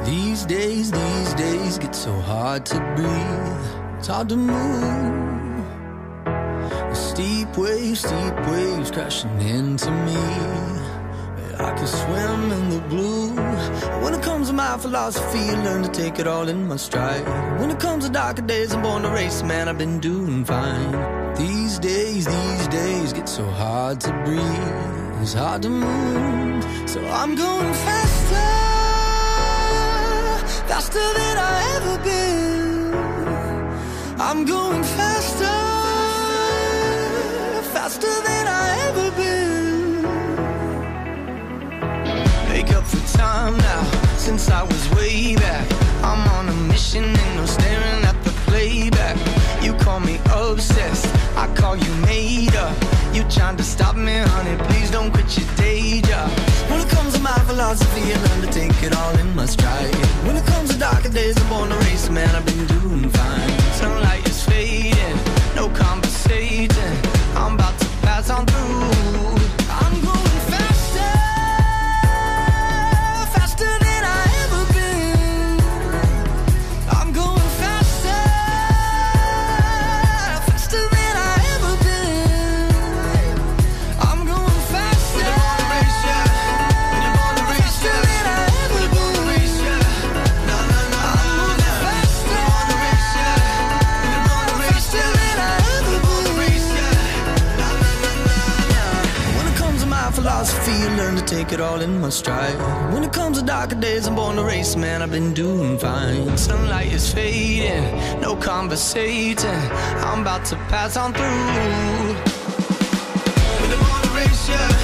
These days get so hard to breathe. It's hard to move. Steep waves crashing into me. I could swim in the blue. When it comes to my philosophy, I learn to take it all in my stride. When it comes to darker days, I'm born to race, man, I've been doing fine. These days get so hard to breathe. It's hard to move. So I'm going faster, faster than I ever been. I'm going faster, faster than I ever been. Make up for time now, since I was way back. I'm on a mission, ain't no staring at the playback. You call me obsessed, I call you made up. You trying to stop me, honey, please don't quit your day job. When it comes to my philosophy, I learn to take it all in my stride. When it comes to darker days, I'm born to race, man, I've been doing fine. Sunlight is fading, no conversating. I'm about to pass on through. I'm going faster, faster than I ever been. I'm going faster, faster than I ever been. I'm going faster, faster than I ever been. No, no, no, I'm moving faster, faster than I ever been. When it comes to my philosophy, I learn to take it all in my stride. When it comes to darker days, I'm born to race, man, I've been doing fine. Sunlight is fading, no conversating. I'm about to pass on through. With the born to race, yeah.